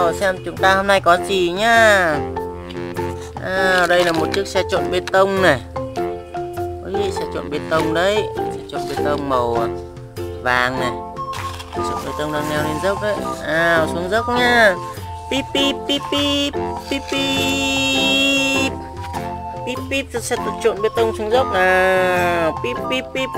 nào xem chúng ta hôm nay có gì nhá. Đây là một chiếc xe trộn bê tông này. Ôi, xe trộn bê tông đấy, xe trộn bê tông màu vàng này. Xe trộn bê tông đang leo lên dốc đấy. Xuống dốc nha. Píp píp píp píp píp píp píp píp, xe trộn bê tông xuống dốc nào. Píp píp píp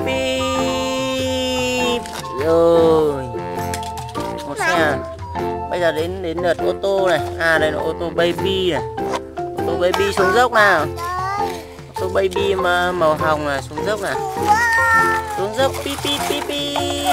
píp. Rồi, một xe. Bây giờ đến lượt ô tô này. Đây là ô tô baby này. Ô tô baby xuống dốc nào. Ô tô baby mà màu hồng này, xuống dốc này. Xuống dốc. Píp píp píp píp.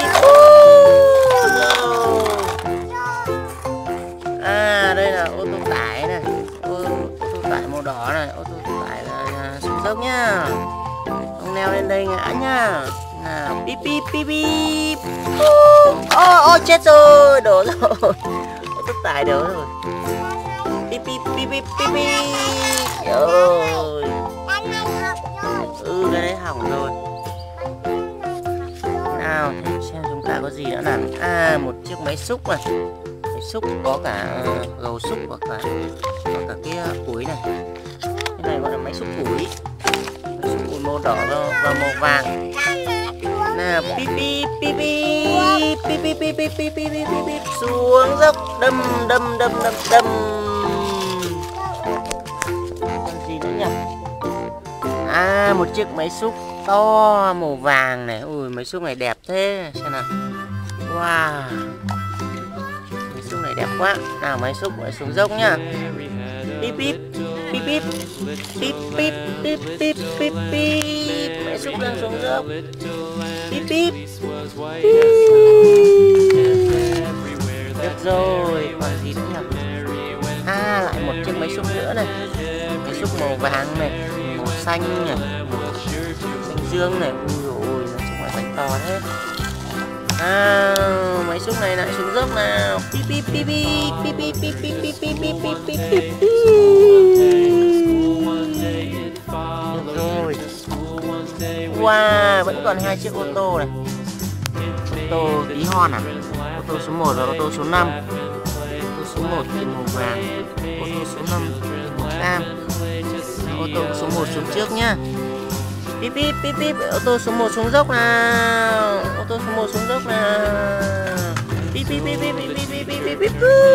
Đây là ô tô tải này. Ô tô tải màu đỏ này. Ô tô tải là xuống dốc nhá. Không leo lên đây ngã nhá. Nào, píp píp píp píp. Chết rồi, đổ rồi. Ô tô tải đổ rồi. Píp píp píp píp píp píp. Rồi. Cái đấy hỏng rồi. Nào, xem chúng ta có gì nữa nào. Một chiếc máy xúc này. Máy xúc có cả gầu xúc và cả cái củi này. Cái này gọi là máy xúc củi. Máy xúc củi màu đỏ và màu vàng. Nào, píp píp píp píp píp píp píp píp píp píp píp píp, xuống dốc. Đâm. Còn gì nữa nhỉ? Một chiếc máy xúc to màu vàng này. Ui, máy xúc này đẹp thế. Xem nào. Wow, máy xúc này đẹp quá. Nào, máy xúc phải xuống dốc nhá. Píp píp píp píp píp píp píp píp píp píp. Máy xúc đang xuống dốc. Píp píp. Được rồi, còn gì nữa nhỉ? Lại một chiếc máy xúc nữa này. Máy xúc màu vàng này, màu xanh này, xanh dương này. Ui, nó xúc là xanh to thế. Máy xúc này lại xuống dốc nào. Píp píp píp píp píp píp píp píp píp píp píp píp píp píp. Được rồi. Wow, vẫn còn hai chiếc ô tô này. Ô tô tí hon à? Ô tô số 1 và ô tô số 5. Ô tô số 1 thì màu vàng, ô tô số 5 thì màu cam. Ô tô số 1 xuống trước nhá. Píp píp píp píp. Ô tô số 1 xuống dốc nào. Ô tô số 1 xuống dốc nào. Píp píp píp píp píp píp píp píp píp.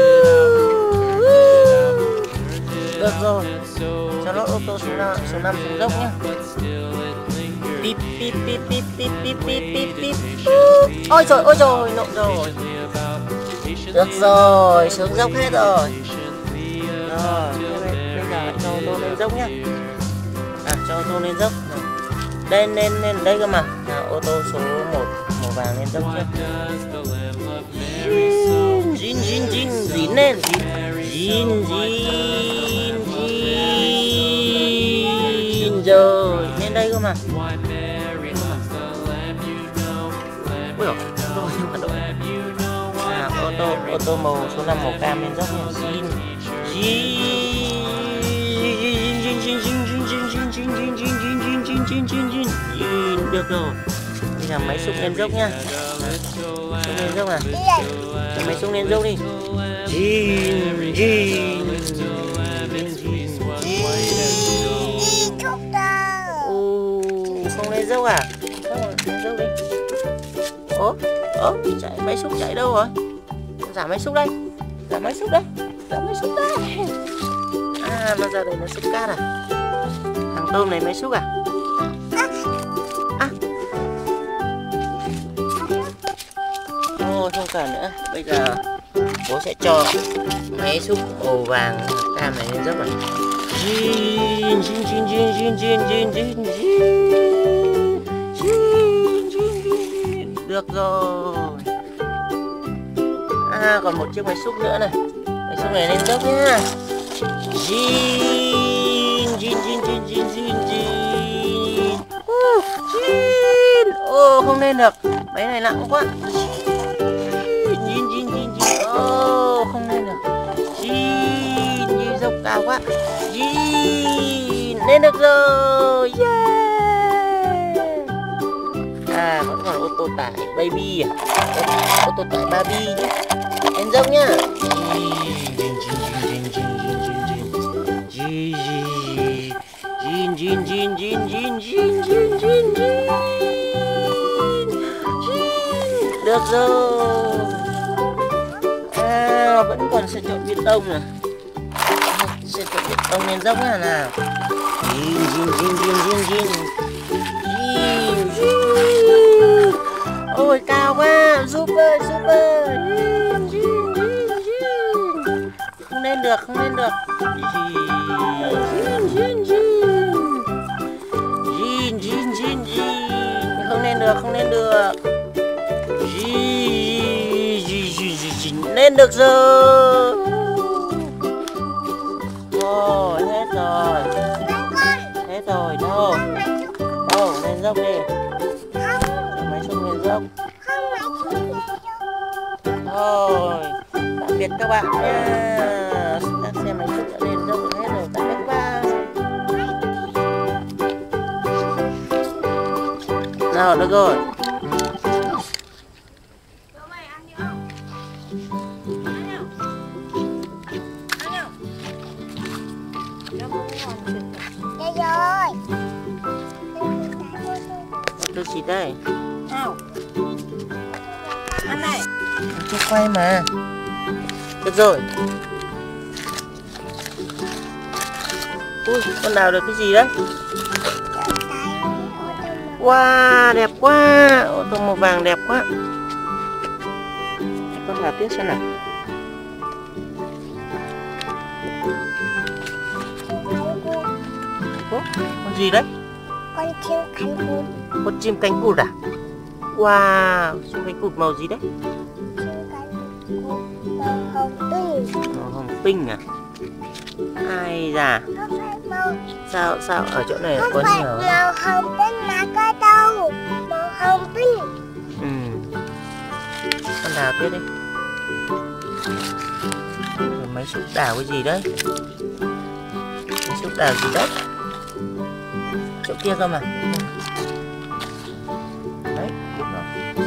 Được rồi. Cho nó ô tô số 5 xuống dốc nhá. Píp píp píp píp píp píp píp píp píp. Ôi trời, nộn rồi. Được rồi, xuống dốc hết rồi. Rồi, bây giờ lại cho ô tô lên dốc nhá. Cho ô tô lên dốc. Lên đây cơ mà. Nào, ô tô số 1 màu vàng lên dốc nhá. Dín lên. Rồi, lên đây cơ mà. Ui dồi, ô tô màu số 5 màu cam lên dốc nha. Được rồi. Bây giờ máy xúc lên dốc nha. Xúc lên dốc à. Máy xúc lên dốc đi. Không lên dốc à? Lên dốc đi. Chạy máy xúc chạy đâu rồi? Giảm máy xúc đây. Giảm máy xúc đây. Nó ra đây nó xúc cát à? Thằng tôm này máy xúc à? Không cần nữa. Bây giờ bố sẽ cho máy xúc màu vàng cam này lên dốc này. Được rồi. Còn một chiếc máy xúc nữa này. Máy xúc này lên dốc nhá. Không lên được. Máy này nặng quá. Không lên được. Như dốc cao quá. Lên được rồi. Wow, vẫn còn ô tô tải baby à? Ô tô tải baby chứ. Lên dốc nhá. Được rồi. À, vẫn còn sẽ trộn bê tông này. Sẽ trộn bê tông lên dốc nhá nào. Ôi cao quá, giúp ơi, giúp ơi. Không lên được, không lên được. Không lên được, không lên được. Lên được rồi. Rồi, hết rồi. Hết rồi, đâu. Đâu, lên dốc đi. Máy xúc lên dốc. Rồi, tạm biệt các bạn nha. Đã xem máy xúc đã lên dốc được hết rồi. Tạm biệt các bạn. Nào, được rồi. Được gì đây? Nào. Ăn này. Chưa quay mà. Được rồi. Ui, con đào được cái gì đấy? Wow, đẹp quá. Ô tô màu vàng đẹp quá. Con đào tiếp xem nào. Con gì đấy? Con chim cánh cụt. Con chim cánh cụt à? Wow, chim cánh cụt màu gì đấy? Chim cánh cụt màu hồng tinh. Màu hồng tinh à? Ai da. Sao ở chỗ này có nhiều? Màu hồng tinh mà có đâu. Màu hồng tinh. Con đào tiếp đi. Rồi máy xúc đào cái gì đấy? Máy xúc đào gì đấy? Chỗ kia cơ mà. Đấy, đúng rồi.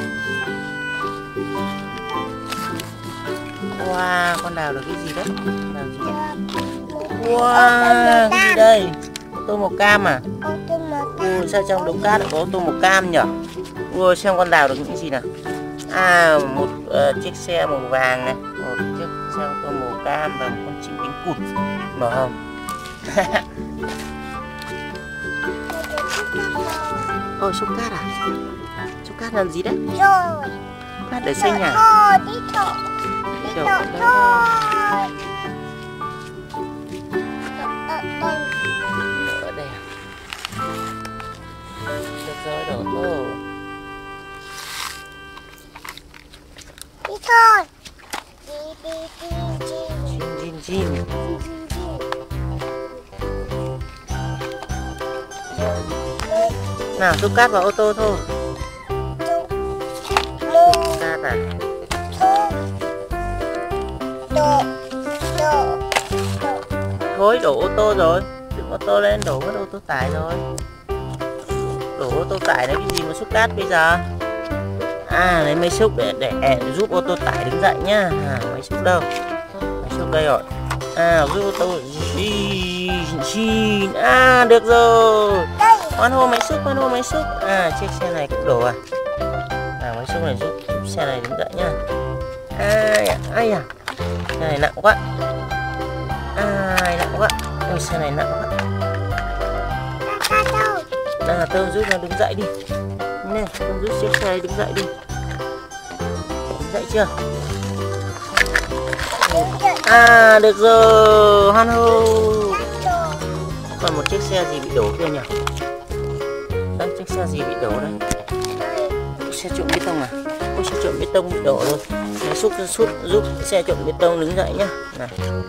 Wow, con đào được cái gì đấy? Đào gì đấy? Wow, cái gì đây? Ô tô màu cam à? Ui, sao trong đống cát lại có ô tô màu cam nhỉ? Ui, xem con đào được những gì nào? À, một chiếc xe màu vàng này, một chiếc xe ô tô màu cam và một con chim cánh cụt màu hồng. Ôi, xúc cát à? Xúc cát làm gì đấy? Rồi. Xúc cát để xây nhà. Đi thôi. Đi thôi. Ở đây à? Được rồi, đổ ô. Đi thôi. Chim. Nào, xúc cát vào ô tô thôi. Xúc cát à? Thôi, đổ ô tô rồi. Đừng ô tô lên, đổ mất ô tô tải rồi. Đổ ô tô tải đấy, cái gì mà xúc cát bây giờ? À, lấy máy xúc để giúp ô tô tải đứng dậy nhá. À, máy xúc đâu? Máy xúc đây rồi. À, giúp ô tô. À, được rồi. Hoan hô máy xúc, hoan hô máy xúc. À, chiếc xe này cũng đổ à? À, máy xúc này giúp xe này đứng dậy nhá. Ai à? Xe này nặng quá. Ai nặng quá. Ôi, xe này nặng quá. À, Tôm giúp nó đứng dậy đi. Nè, Tôm giúp chiếc xe này đứng dậy đi. Đứng dậy chưa? À, được rồi. Hoan hô. Còn một chiếc xe gì bị đổ kia nhỉ? Đấy, chiếc xe gì bị đổ đây? Xe trộn bê tông à? Ôi, xe trộn bê tông bị đổ rồi. Máy xúc giúp xe trộn bê tông đứng dậy nhá. Này.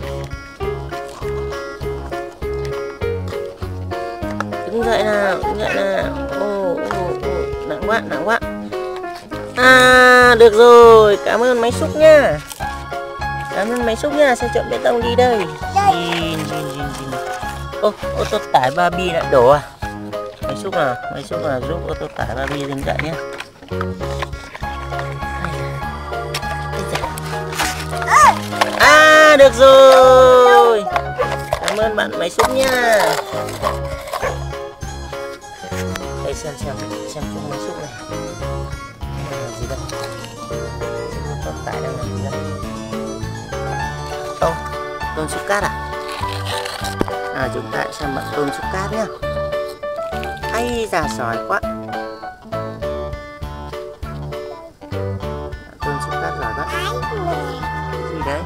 Đứng dậy nào, đứng dậy nào. Ô, nặng quá. À, được rồi. Cảm ơn máy xúc nha. Cảm ơn máy xúc nha. Xe trộn bê tông đi đây. Ô tô tải Barbie lại đổ à? Máy xúc nào giúp ô tô tải Barbie đứng dậy nhé. À, được rồi. Cảm ơn bạn máy xúc nha. Đây xem chung máy xúc này. Gì đây? Tồn tại đang làm gì đây? Ô, tôm xúc cát à? À, chúng ta xem bạn tôm xúc cát nhá. Hay già sỏi quá. Tôm xúc cát là đó. Gì đấy?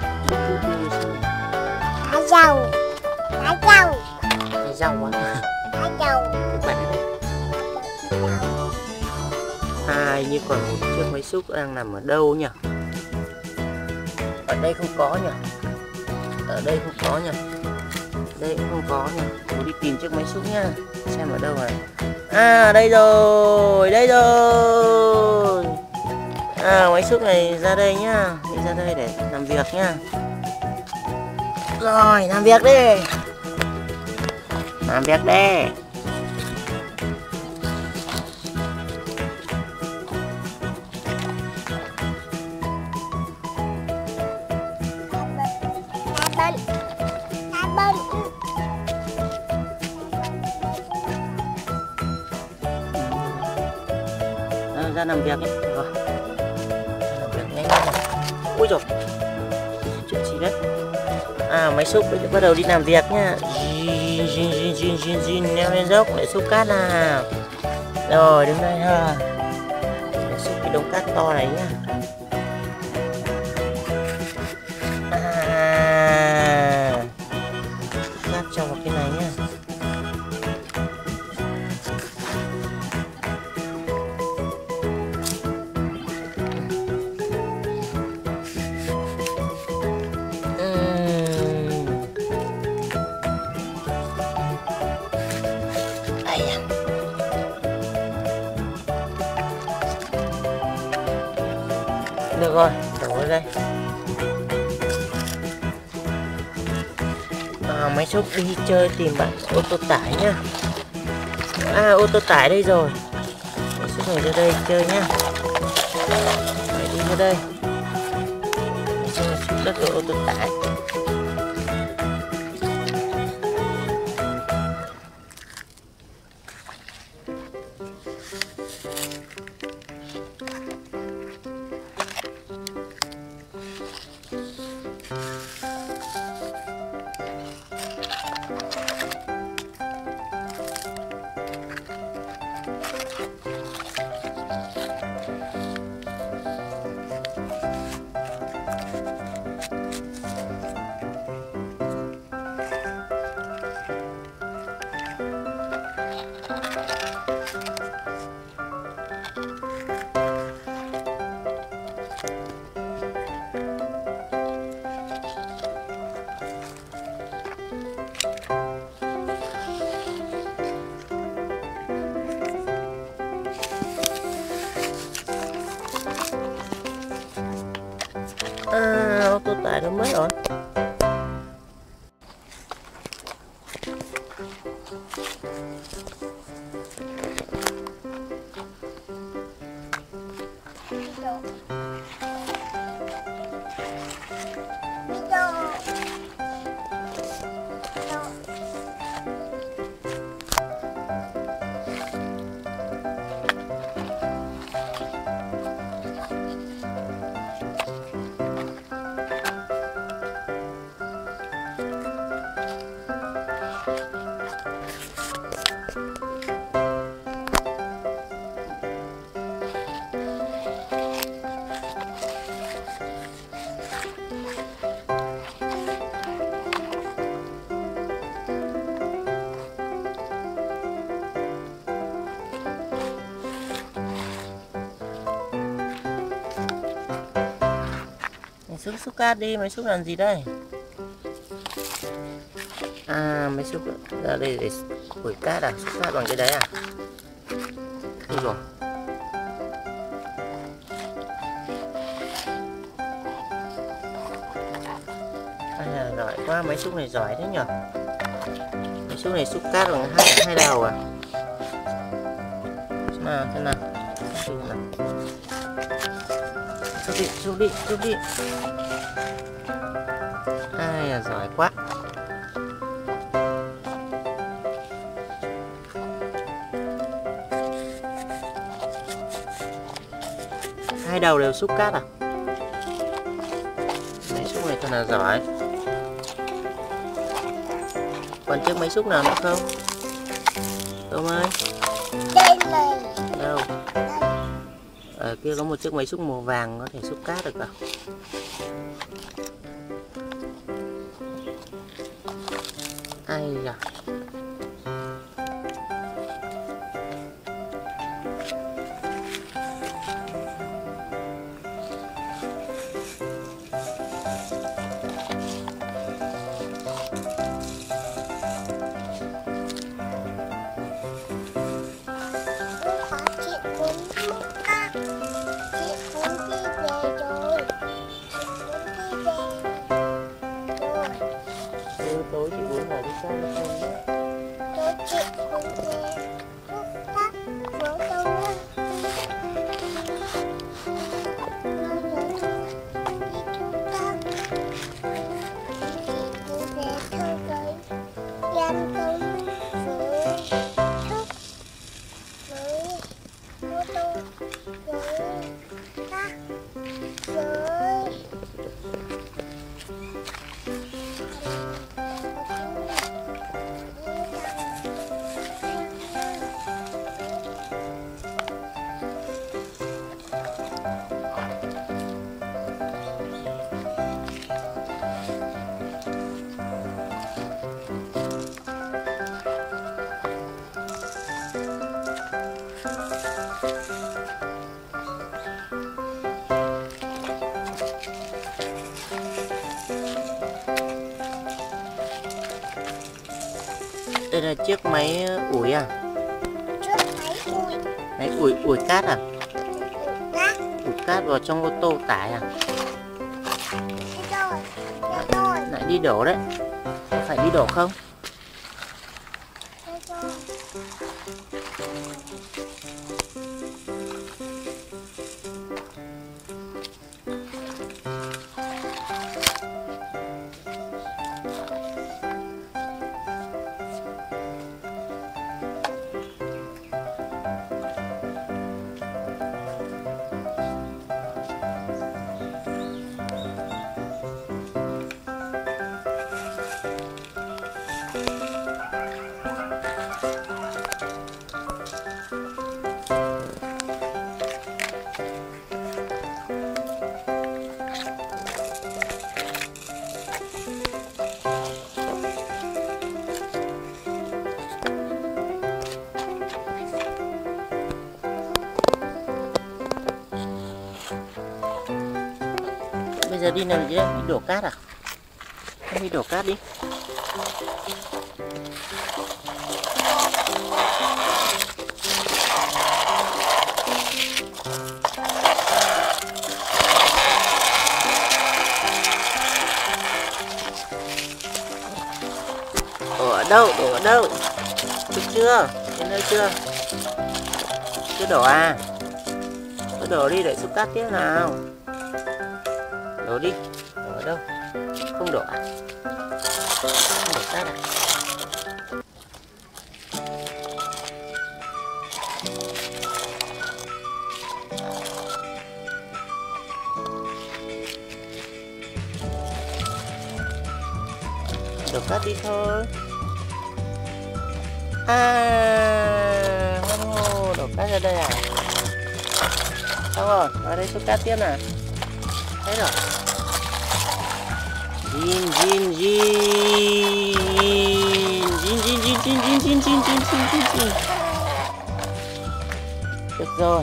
Cá dầu. Cá dầu. Cái rau á. Cá dầu. Các bạn đây. À, như còn một chiếc máy xúc đang nằm ở đâu nhỉ? Ở đây không có nhỉ? Ở đây không có nhỉ? Đây cũng không có nhỉ? Tôi đi tìm chiếc máy xúc nhá. Xem ở đâu rồi. À, đây rồi, đây rồi. À, máy xúc này ra đây nhá. Đi ra đây để làm việc nhá. Rồi, làm việc đi. Làm việc đi. Ra làm việc ấy. Rồi. Làm việc nhanh nhanh. Ui dồi. Chuyện gì đấy? À, máy xúc bắt đầu đi làm việc nhá. Leo lên dốc để xúc cát nào. Rồi, đứng đây ha. Để xúc cái đống cát to này nhá. À, xúc cát cho vào cái này nhá. Được rồi, đổ vào đây. À, máy xúc đi chơi tìm bạn ô tô tải nhá. À, ô tô tải đây rồi. Máy xúc này ra đây chơi nhá. Phải đi ra đây. Máy xúc này xúc đất của ô tô tải. À, ô tô tải đâu mất rồi. Máy xúc cát đi, máy xúc làm gì đây? À, máy xúc ra đây để khủi cát à? Xúc cát bằng cái đấy à? Đi rồi. À, giỏi quá, máy xúc này giỏi thế nhở? Máy xúc này xúc cát bằng hai đầu à? Thế nào? Xem nào. Xuống đi. Ai à, giỏi quá. Hai đầu đều xúc cát à? Máy xúc này thật là giỏi. Còn chiếc máy xúc nào nữa không? Tôm ơi. Đây này. Đâu? Ở kia có một chiếc máy xúc màu vàng có thể xúc cát được à? Ai da. Tối chị muốn ở đi sao nó không nhé. Tối chị cũng nghe thuốc tắc vỗ đâu á. Đi thuốc tắc. Chị cũng về theo tới gian công với thuốc với ô tô với tắc với Đây là chiếc máy ủi à? trước máy ủi. Máy ủi cát à? Cát. Ủi cát vào trong ô tô tải à? Đi rồi. Lại đi đổ đấy. Có phải đi đổ không? Bây giờ đi làm gì đây? Đi đổ cát à? Không đi đổ cát đi. Đổ ở đâu? Đổ ở đâu? Được chưa? Đến nơi chưa? Chưa đổ à? Cứ đổ đi để xúc cát tiếp nào. Đổ đi. Đổ ở đâu? Không đổ à? Không đổ cát à? Đổ cát đi thôi. À, ngon ngô, đổ cát ra đây à? Xong rồi, ở đây xúc cát tiếp nè. Thấy rồi. Zin. Được rồi.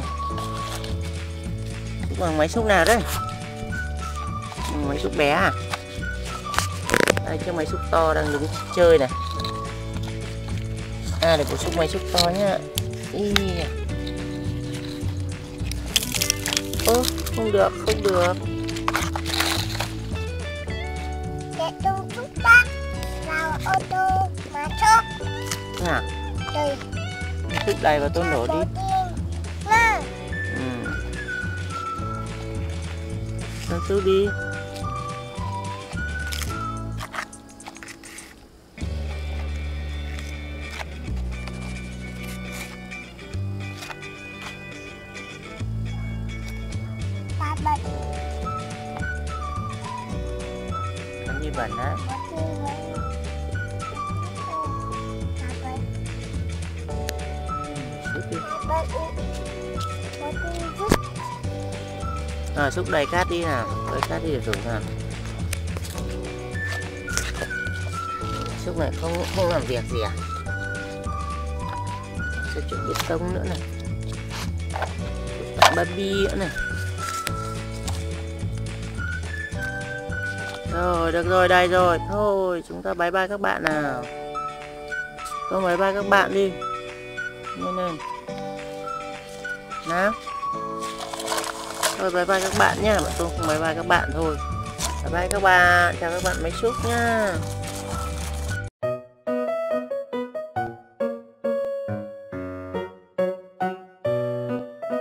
Xúc bằng máy xúc nào đấy? Máy xúc bé à? Đây chiếc máy xúc to đang đứng chơi này. À, để bổ sung máy xúc to nhá. Ơ, không được. Để tung xúc tác vào ô tô mà chốt. À? Đây. Thức đầy và tôn đổ đi. Sang xúc đi. Ba bật. Cái gì bẩn đấy? Rồi xúc đầy cát đi nào, đầy cát đi để dùng nào. Xúc này không làm việc gì à? Sẽ trộn bê tông nữa này, baby nữa này. Rồi được rồi, đây rồi. Thôi chúng ta bye bye các bạn nào. Con bye bye các bạn đi. Nhanh lên nào. Thôi bye bye các bạn nhá. Bạn tôi không bye bye các bạn thôi. Bye bye các bạn. Chào các bạn máy xúc nhá.